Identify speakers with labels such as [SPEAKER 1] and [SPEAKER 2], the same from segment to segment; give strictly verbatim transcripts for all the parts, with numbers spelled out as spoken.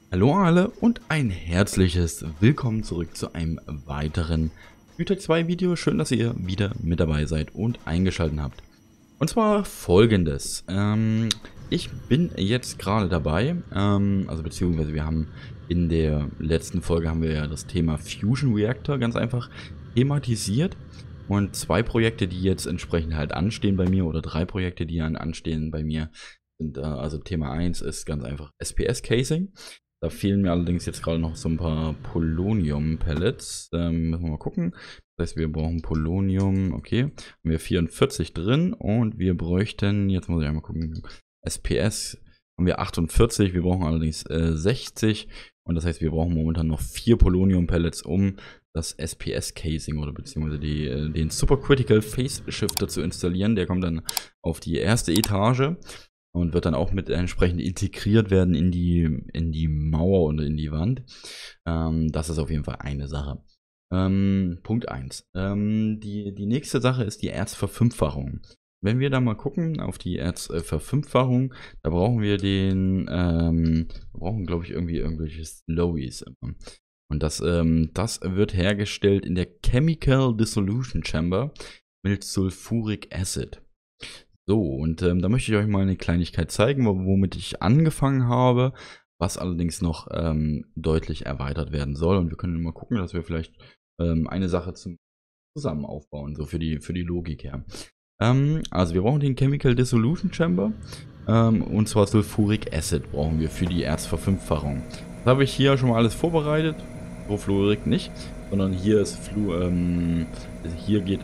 [SPEAKER 1] Hallo alle und ein herzliches Willkommen zurück zu einem weiteren Güter zwei Video. Schön, dass ihr wieder mit dabei seid und eingeschaltet habt. Und zwar folgendes. Ähm, ich bin jetzt gerade dabei, ähm, also beziehungsweise wir haben in der letzten Folge haben wir ja das Thema Fusion Reactor ganz einfach thematisiert. Und zwei Projekte, die jetzt entsprechend halt anstehen bei mir, oder drei Projekte, die an anstehen bei mir, sind, äh, also Thema eins ist ganz einfach S P S-Casing. Da fehlen mir allerdings jetzt gerade noch so ein paar Polonium-Pellets. Ähm, müssen wir mal gucken. Das heißt, wir brauchen Polonium. Okay, haben wir vierundvierzig drin und wir bräuchten, jetzt muss ich einmal gucken, S P S haben wir achtundvierzig. Wir brauchen allerdings äh, sechzig. Und das heißt, wir brauchen momentan noch vier Polonium-Pellets, um das S P S-Casing oder beziehungsweise die, äh, den Supercritical Phase Shifter zu installieren. Der kommt dann auf die erste Etage und wird dann auch mit entsprechend integriert werden in die, in die Mauer und in die Wand. Ähm, das ist auf jeden Fall eine Sache. Ähm, Punkt eins. Ähm, die, die nächste Sache ist die Erzverfünffachung. Wenn wir da mal gucken auf die Erzverfünffachung, da brauchen wir den, ähm, wir brauchen glaube ich irgendwie irgendwelche Slowies. Und das, ähm, das wird hergestellt in der Chemical Dissolution Chamber mit Sulfuric Acid. So, und ähm, da möchte ich euch mal eine Kleinigkeit zeigen, womit ich angefangen habe, was allerdings noch ähm, deutlich erweitert werden soll. Und wir können mal gucken, dass wir vielleicht ähm, eine Sache zum zusammen aufbauen, so für die, für die Logik her. Ähm, also wir brauchen den Chemical Dissolution Chamber ähm, und zwar Sulfuric Acid brauchen wir für die Erzverfünffachung. Das habe ich hier schon mal alles vorbereitet, Sulfuric nicht, sondern hier ist Flu, ähm, hier geht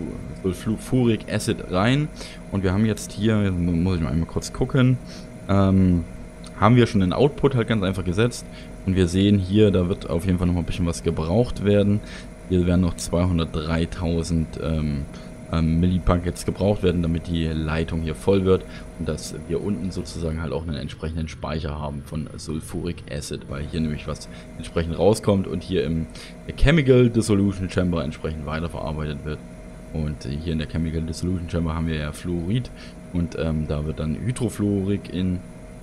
[SPEAKER 1] Sulfuric Acid rein und wir haben jetzt hier, muss ich mal einmal kurz gucken, ähm, haben wir schon den Output halt ganz einfach gesetzt und wir sehen hier, da wird auf jeden Fall noch mal ein bisschen was gebraucht werden. Hier werden noch zweihundertdreitausend ähm, ähm, Millipackets gebraucht werden, damit die Leitung hier voll wird und dass wir unten sozusagen halt auch einen entsprechenden Speicher haben von Sulfuric Acid, weil hier nämlich was entsprechend rauskommt und hier im Chemical Dissolution Chamber entsprechend weiterverarbeitet wird. Und hier in der Chemical Dissolution Chamber haben wir ja Fluorid und ähm, da wird dann Hydrofluorik in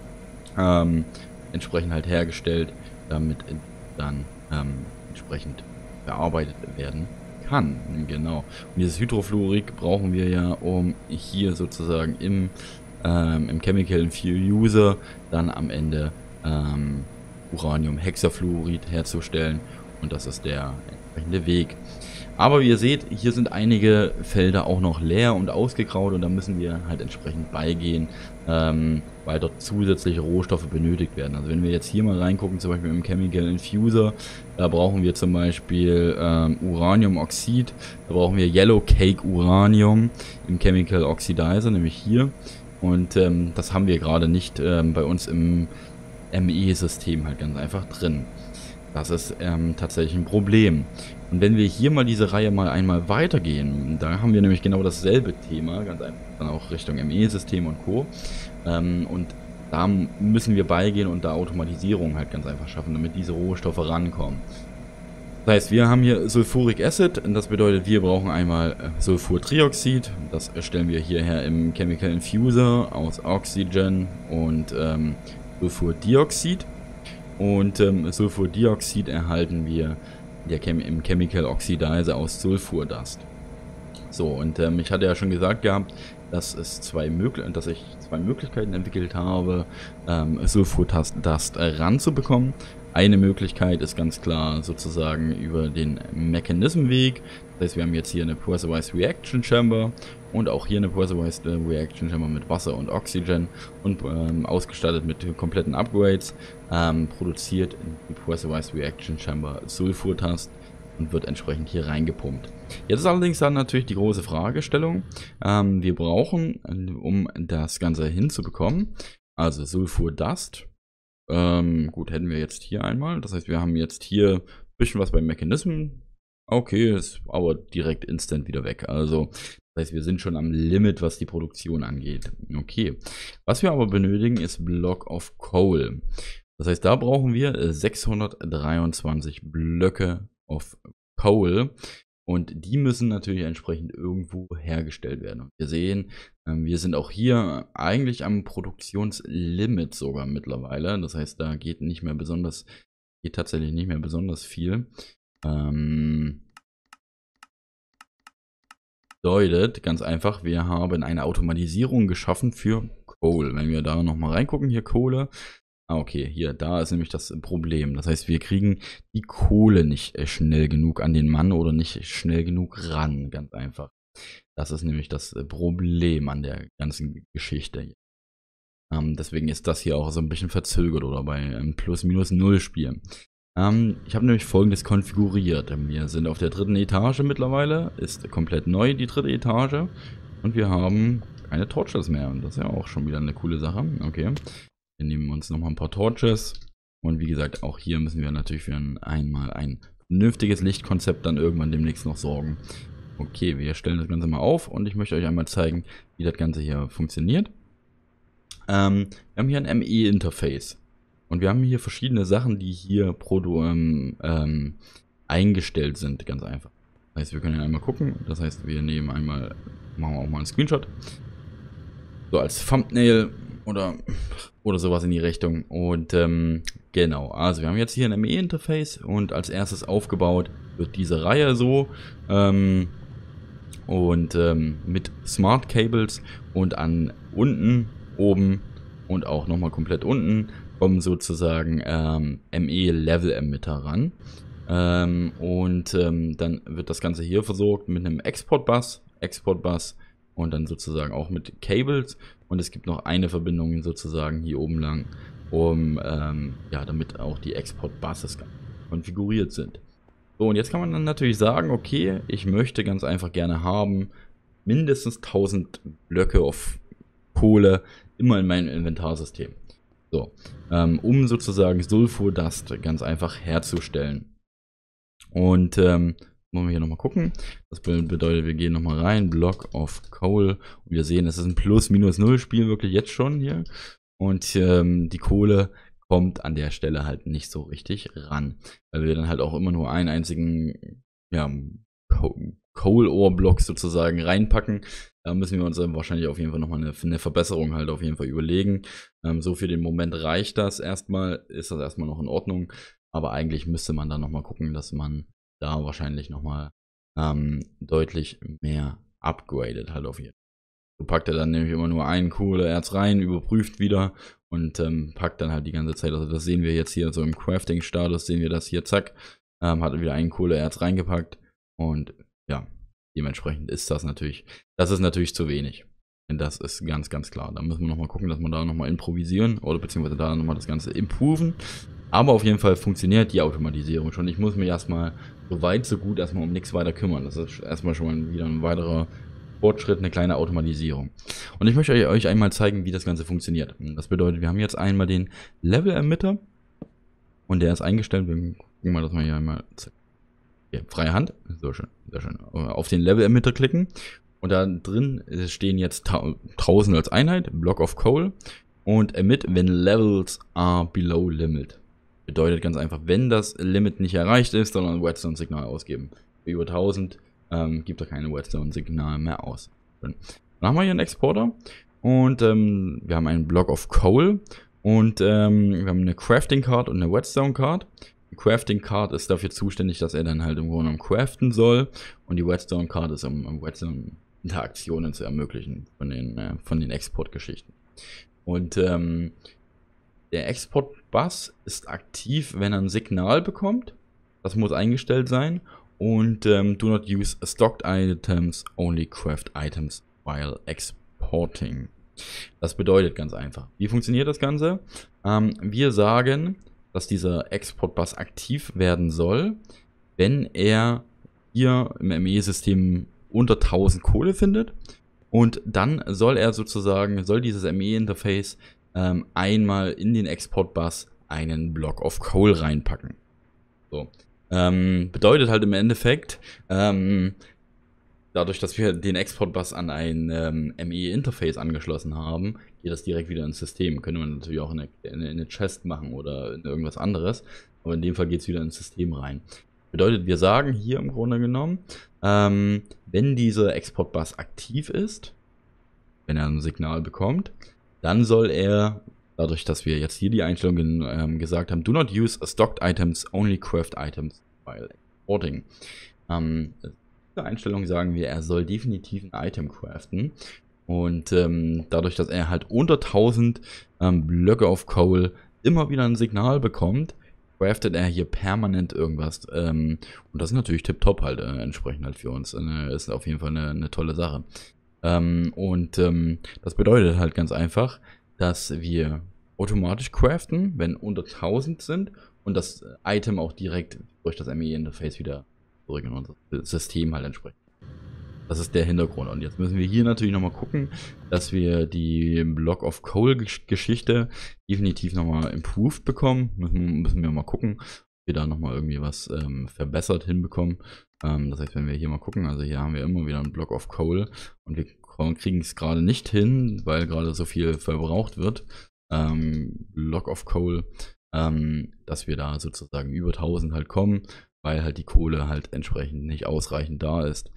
[SPEAKER 1] ähm, entsprechend halt hergestellt, damit dann ähm, entsprechend bearbeitet werden kann. Genau. Und dieses Hydrofluorik brauchen wir ja, um hier sozusagen im, ähm, im Chemical Infuser dann am Ende ähm, Uranium-Hexafluorid herzustellen. Und das ist der entsprechende Weg. Aber wie ihr seht, hier sind einige Felder auch noch leer und ausgegraut und da müssen wir halt entsprechend beigehen, ähm, weil dort zusätzliche Rohstoffe benötigt werden. Also wenn wir jetzt hier mal reingucken, zum Beispiel im Chemical Infuser, da brauchen wir zum Beispiel ähm, Uraniumoxid, da brauchen wir Yellow Cake Uranium im Chemical Oxidizer, nämlich hier. Und ähm, das haben wir gerade nicht ähm, bei uns im M E-System halt ganz einfach drin. Das ist ähm, tatsächlich ein Problem. Und wenn wir hier mal diese Reihe mal einmal weitergehen, da haben wir nämlich genau dasselbe Thema, ganz einfach dann auch Richtung M E-System und Co. Ähm, und da müssen wir beigehen und da Automatisierung halt ganz einfach schaffen, damit diese Rohstoffe rankommen. Das heißt, wir haben hier Sulfuric Acid, und das bedeutet, wir brauchen einmal Sulfurtrioxid. Das erstellen wir hierher im Chemical Infuser aus Oxygen und ähm, Sulfurdioxid. Und ähm, Sulfurdioxid erhalten wir der Chem im Chemical Oxidizer aus Sulfurdust. So, und ähm, ich hatte ja schon gesagt gehabt, dass, es zwei dass ich zwei Möglichkeiten entwickelt habe, ähm, Sulfurdust ranzubekommen. Eine Möglichkeit ist ganz klar sozusagen über den Mechanism-Weg. Das heißt, wir haben jetzt hier eine Pressurized Reaction Chamber und auch hier eine Pressurized Reaction Chamber mit Wasser und Oxygen und ähm, ausgestattet mit kompletten Upgrades. Ähm, produziert die Pressurized Reaction Chamber Sulfurdust und wird entsprechend hier reingepumpt. Jetzt ist allerdings dann natürlich die große Fragestellung. Ähm, wir brauchen, um das Ganze hinzubekommen, also Sulfurdust. Ähm, gut, hätten wir jetzt hier einmal. Das heißt, wir haben jetzt hier ein bisschen was beim Mechanism. Okay, ist aber direkt instant wieder weg. Also, das heißt, wir sind schon am Limit, was die Produktion angeht. Okay. Was wir aber benötigen, ist Block of Coal. Das heißt, da brauchen wir sechshundertdreiundzwanzig Blöcke of Coal. Und die müssen natürlich entsprechend irgendwo hergestellt werden. Und wir sehen, ähm, wir sind auch hier eigentlich am Produktionslimit sogar mittlerweile. Das heißt, da geht nicht mehr besonders, geht tatsächlich nicht mehr besonders viel. Ähm, bedeutet ganz einfach, wir haben eine Automatisierung geschaffen für Coal. Wenn wir da nochmal reingucken, hier Kohle. Ah, okay, hier, da ist nämlich das Problem. Das heißt, wir kriegen die Kohle nicht schnell genug an den Mann oder nicht schnell genug ran, ganz einfach. Das ist nämlich das Problem an der ganzen Geschichte. Ähm, deswegen ist das hier auch so ein bisschen verzögert oder bei einem Plus-Minus-Null-Spiel. Ähm, ich habe nämlich Folgendes konfiguriert. Wir sind auf der dritten Etage mittlerweile, ist komplett neu die dritte Etage. Und wir haben keine Torches mehr. Und das ist ja auch schon wieder eine coole Sache. Okay. Wir nehmen uns nochmal ein paar Torches. Und wie gesagt, auch hier müssen wir natürlich für ein, einmal ein vernünftiges Lichtkonzept dann irgendwann demnächst noch sorgen. Okay, wir stellen das Ganze mal auf und ich möchte euch einmal zeigen, wie das Ganze hier funktioniert. Ähm, wir haben hier ein M E-Interface. Und wir haben hier verschiedene Sachen, die hier produ ähm, ähm, eingestellt sind, ganz einfach. Das heißt, wir können einmal gucken. Das heißt, wir nehmen einmal, machen wir auch mal einen Screenshot. So als Thumbnail. Oder, oder sowas in die Richtung. Und ähm, genau, also wir haben jetzt hier ein M E-Interface und als erstes aufgebaut wird diese Reihe so. Ähm, und ähm, mit Smart Cables und an unten, oben und auch nochmal komplett unten kommen sozusagen ähm, M E-Level-Emitter ran. Ähm, und ähm, dann wird das Ganze hier versorgt mit einem Export-Bus, Export-Bus und dann sozusagen auch mit Cables. Und es gibt noch eine Verbindung sozusagen hier oben lang, um, ähm, ja, damit auch die Export-Buses konfiguriert sind. So, und jetzt kann man dann natürlich sagen, okay, ich möchte ganz einfach gerne haben, mindestens tausend Blöcke auf Kohle immer in meinem Inventarsystem. So, ähm, um sozusagen Sulfurdust ganz einfach herzustellen. Und, ähm, wollen wir hier nochmal gucken. Das bedeutet, wir gehen nochmal rein, Block of Coal. Und wir sehen, es ist ein Plus-Minus-Null-Spiel, wirklich jetzt schon hier. Und ähm, die Kohle kommt an der Stelle halt nicht so richtig ran. Weil wir dann halt auch immer nur einen einzigen ja, Coal-Ore-Block sozusagen reinpacken. Da müssen wir uns dann wahrscheinlich auf jeden Fall nochmal eine, eine Verbesserung halt auf jeden Fall überlegen. Ähm, so für den Moment reicht das erstmal, ist das erstmal noch in Ordnung. Aber eigentlich müsste man dann nochmal gucken, dass man da wahrscheinlich nochmal ähm, deutlich mehr upgradet halt auf jeden Fall. So packt er dann nämlich immer nur ein Kohleerz rein, überprüft wieder und ähm, packt dann halt die ganze Zeit. Also das sehen wir jetzt hier so im Crafting-Status, sehen wir das hier, zack, ähm, hat er wieder ein Kohleerz reingepackt und ja, dementsprechend ist das natürlich, das ist natürlich zu wenig. Und das ist ganz, ganz klar. Da müssen wir nochmal gucken, dass wir da nochmal improvisieren oder beziehungsweise da nochmal das Ganze improven. Aber auf jeden Fall funktioniert die Automatisierung schon. Ich muss mich erstmal so weit, so gut erstmal um nichts weiter kümmern. Das ist erstmal schon mal wieder ein weiterer Fortschritt, eine kleine Automatisierung. Und ich möchte euch einmal zeigen, wie das Ganze funktioniert. Das bedeutet, wir haben jetzt einmal den Level-Emitter und der ist eingestellt. Wir gucken mal, dass wir hier einmal ja, freie Hand. So schön, sehr schön. Auf den Level-Emitter klicken und da drin stehen jetzt tausend als Einheit, Block of Coal und Emit when levels are below limit. Bedeutet ganz einfach, wenn das Limit nicht erreicht ist, sondern ein Redstone-Signal ausgeben. Für über tausend ähm, gibt er keine Redstone-Signal mehr aus. Dann haben wir hier einen Exporter und ähm, wir haben einen Block of Coal und ähm, wir haben eine Crafting Card und eine Redstone Card. Die Crafting Card ist dafür zuständig, dass er dann halt im Grunde genommen craften soll und die Redstone Card ist, um, um Redstone-Interaktionen zu ermöglichen von den, äh, von den Exportgeschichten. Und ähm, der Export-Bus ist aktiv, wenn er ein Signal bekommt. Das muss eingestellt sein. Und ähm, do not use stocked items, only craft items while exporting. Das bedeutet ganz einfach. Wie funktioniert das Ganze? Ähm, wir sagen, dass dieser Export-Bus aktiv werden soll, wenn er hier im M E-System unter tausend Kohle findet. Und dann soll er sozusagen, soll dieses M E-Interface ähm, einmal in den Export-Bus einen Block of Coal reinpacken. So. Ähm, bedeutet halt im Endeffekt, ähm, dadurch, dass wir den Export-Bus an ein ähm, M E-Interface angeschlossen haben, geht das direkt wieder ins System. Könnte man natürlich auch in eine, in eine Chest machen oder in irgendwas anderes. Aber in dem Fall geht es wieder ins System rein. Bedeutet, wir sagen hier im Grunde genommen, ähm, wenn dieser Export-Bus aktiv ist, wenn er ein Signal bekommt, dann soll er, dadurch, dass wir jetzt hier die Einstellungen ähm, gesagt haben, do not use stocked items, only craft items while exporting. Ähm, diese Einstellung sagen wir, er soll definitiv ein Item craften. Und ähm, dadurch, dass er halt unter tausend ähm, Blöcke of Coal immer wieder ein Signal bekommt, craftet er hier permanent irgendwas. Ähm, und das ist natürlich tipptopp halt äh, entsprechend halt für uns. Äh, ist auf jeden Fall eine, eine tolle Sache. Ähm, und ähm, das bedeutet halt ganz einfach, dass wir automatisch craften, wenn unter tausend sind und das Item auch direkt durch das M E-Interface wieder zurück in unser System halt entsprechend. Das ist der Hintergrund. Und jetzt müssen wir hier natürlich nochmal gucken, dass wir die Block of Coal Geschichte definitiv nochmal improved bekommen. Müssen, müssen wir mal gucken, ob wir da nochmal irgendwie was ähm, verbessert hinbekommen. Ähm, das heißt, wenn wir hier mal gucken, also hier haben wir immer wieder einen Block of Coal und wir kriegen es gerade nicht hin, weil gerade so viel verbraucht wird. Ähm, Block of Coal, ähm, dass wir da sozusagen über tausend halt kommen, weil halt die Kohle halt entsprechend nicht ausreichend da ist,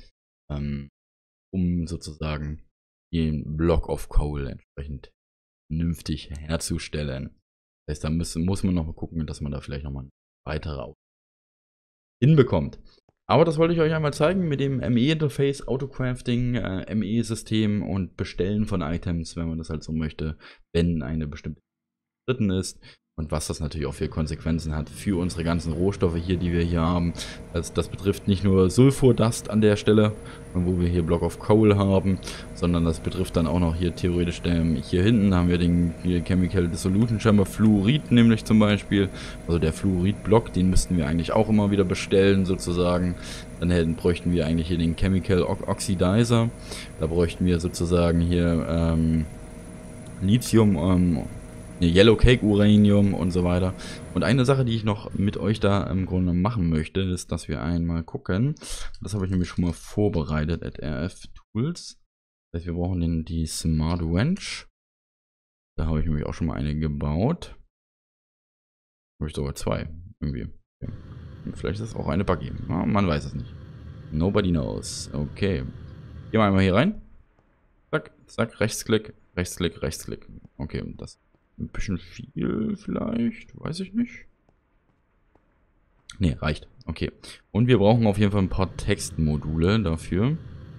[SPEAKER 1] um sozusagen den Block of Coal entsprechend vernünftig herzustellen. Das heißt, da muss, muss man noch mal gucken, dass man da vielleicht noch mal weitere hinbekommt. Aber das wollte ich euch einmal zeigen mit dem M E-Interface, Autocrafting, äh, M E-System und Bestellen von Items, wenn man das halt so möchte, wenn eine bestimmte dritten ist. Und was das natürlich auch für Konsequenzen hat für unsere ganzen Rohstoffe hier, die wir hier haben. Das, das betrifft nicht nur Sulfurdust an der Stelle, wo wir hier Block of Coal haben, sondern das betrifft dann auch noch hier theoretisch ähm, hier hinten haben wir den Chemical Dissolution Chamber Fluorid nämlich zum Beispiel. Also der Fluorid-Block, den müssten wir eigentlich auch immer wieder bestellen sozusagen. Dann hätten, bräuchten wir eigentlich hier den Chemical Oxidizer. Da bräuchten wir sozusagen hier ähm, Lithium, ähm, Yellow Cake Uranium und so weiter. Und eine Sache, die ich noch mit euch da im Grunde machen möchte, ist, dass wir einmal gucken. Das habe ich nämlich schon mal vorbereitet at R F Tools. Das heißt, wir brauchen den, die Smart Wrench. Da habe ich nämlich auch schon mal eine gebaut. Habe ich sogar zwei. Irgendwie. Okay. Vielleicht ist das auch eine Buggy. Ja, man weiß es nicht. Nobody knows. Okay. Gehen wir einmal hier rein. Zack, zack, Rechtsklick, Rechtsklick, Rechtsklick. Okay, das ein bisschen viel vielleicht, weiß ich nicht. Ne, reicht. Okay. Und wir brauchen auf jeden Fall ein paar Textmodule dafür.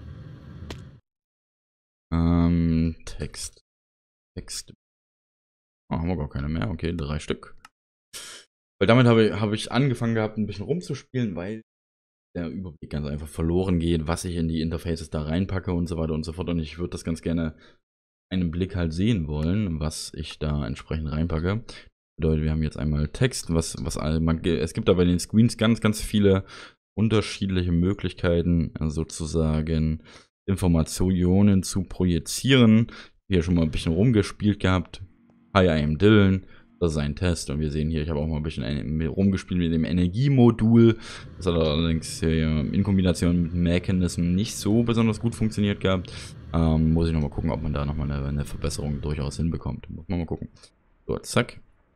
[SPEAKER 1] Ähm, Text. Text. Oh, haben wir gar keine mehr. Okay, drei Stück. Weil damit habe ich, habe ich angefangen gehabt, ein bisschen rumzuspielen, weil der Überblick ganz einfach verloren geht, was ich in die Interfaces da reinpacke und so weiter und so fort. Und ich würde das ganz gerne einen Blick halt sehen wollen, was ich da entsprechend reinpacke. Bedeutet, wir haben jetzt einmal Text, was, was man, es gibt aber in den Screens ganz, ganz viele unterschiedliche Möglichkeiten, sozusagen Informationen zu projizieren. Hier schon mal ein bisschen rumgespielt gehabt. Hi, I am Dylan. Das ist ein Test und wir sehen hier, ich habe auch mal ein bisschen rumgespielt mit dem Energiemodul. Das hat allerdings in Kombination mit Mechanism nicht so besonders gut funktioniert gehabt. Ähm, muss ich nochmal gucken, ob man da nochmal eine, eine Verbesserung durchaus hinbekommt. Muss man mal gucken. So, zack.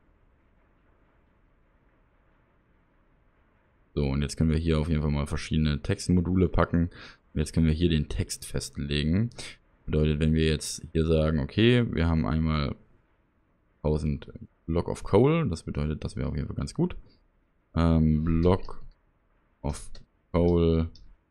[SPEAKER 1] So, und jetzt können wir hier auf jeden Fall mal verschiedene Textmodule packen. Und jetzt können wir hier den Text festlegen. Bedeutet, wenn wir jetzt hier sagen, okay, wir haben einmal tausend Block of Coal, das bedeutet, das wäre auf jeden Fall ganz gut. Ähm, Block of Coal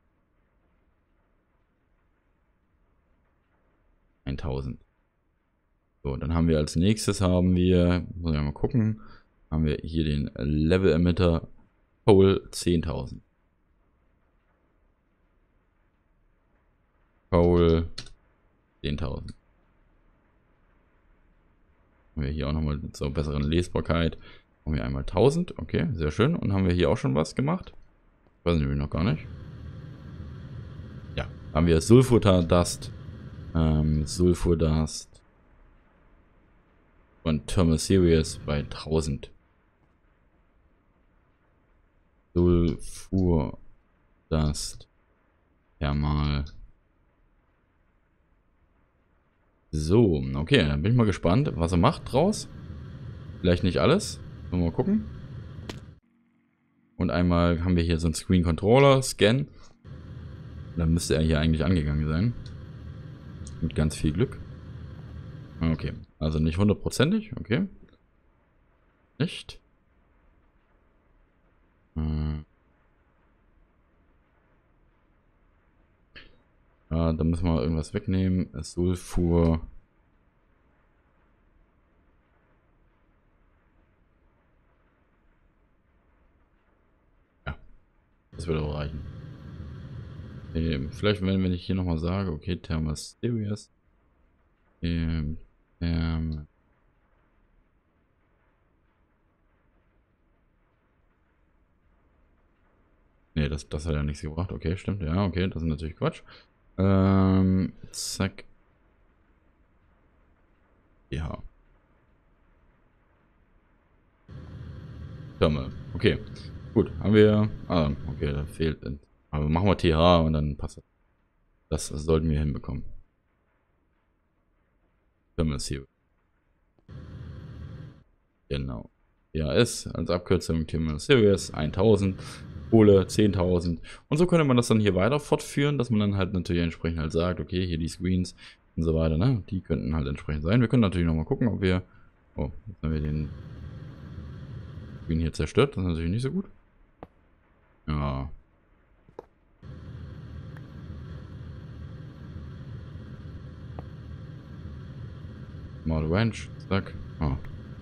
[SPEAKER 1] tausend. So, dann haben wir als nächstes haben wir, muss ich mal gucken, haben wir hier den Level Emitter Coal zehntausend. Coal zehntausend. Haben wir hier auch nochmal zur besseren Lesbarkeit. Haben wir einmal tausend, okay, sehr schön. Und haben wir hier auch schon was gemacht? Weiß ich noch gar nicht. Ja, haben wir Sulfurdust. Ähm, Sulfurdust von Thermal Series bei tausend. Sulfurdust Thermal. So, okay, dann bin ich mal gespannt, was er macht draus. Vielleicht nicht alles. Mal gucken. Und einmal haben wir hier so einen Screen Controller, Scan. Dann müsste er hier eigentlich angegangen sein. Mit ganz viel Glück. Okay, also nicht hundertprozentig, okay. Nicht. Hm. Ja, da müssen wir irgendwas wegnehmen. Sulfur. Ja, das würde auch reichen. Ähm, vielleicht, wenn, wenn ich hier nochmal sage, okay, Thermal Series. Ähm, ähm, Ne, das, das hat ja nichts gebracht. Okay, stimmt. Ja, okay, das ist natürlich Quatsch. Ähm, zack. Ja. Thermal. Okay. Gut, haben wir. Ah, okay, da fehlt. Aber machen wir T H und dann passt das. Das sollten wir hinbekommen. Thermal Series. Genau. T H S als Abkürzung Thermal Series tausend. Kohle zehntausend. Und so könnte man das dann hier weiter fortführen, dass man dann halt natürlich entsprechend halt sagt, okay, hier die Screens und so weiter, ne? Die könnten halt entsprechend sein. Wir können natürlich nochmal gucken, ob wir... Oh, jetzt haben wir den Screen hier zerstört. Das ist natürlich nicht so gut. Ja. Model Ranch, zack. Oh.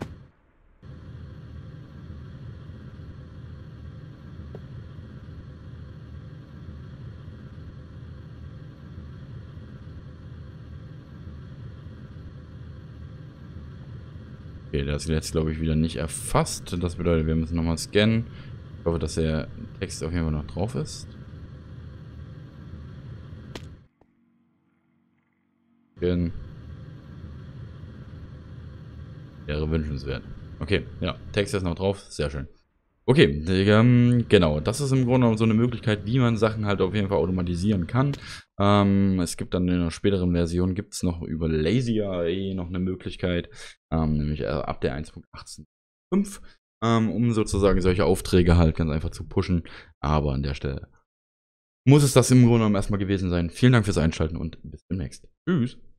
[SPEAKER 1] Okay, das ist jetzt, glaube ich, wieder nicht erfasst. Das bedeutet, wir müssen nochmal scannen. Ich hoffe, dass der Text auf jeden Fall noch drauf ist. Scannen. Wäre wünschenswert. Okay, ja, Text ist noch drauf. Sehr schön. Okay, ähm, genau. Das ist im Grunde so eine Möglichkeit, wie man Sachen halt auf jeden Fall automatisieren kann. Ähm, es gibt dann in einer späteren Version gibt es noch über LazyAI noch eine Möglichkeit, ähm, nämlich äh, ab der eins Punkt achtzehn Punkt fünf, ähm, um sozusagen solche Aufträge halt ganz einfach zu pushen. Aber an der Stelle muss es das im Grunde genommen erstmal gewesen sein. Vielen Dank fürs Einschalten und bis demnächst. Tschüss.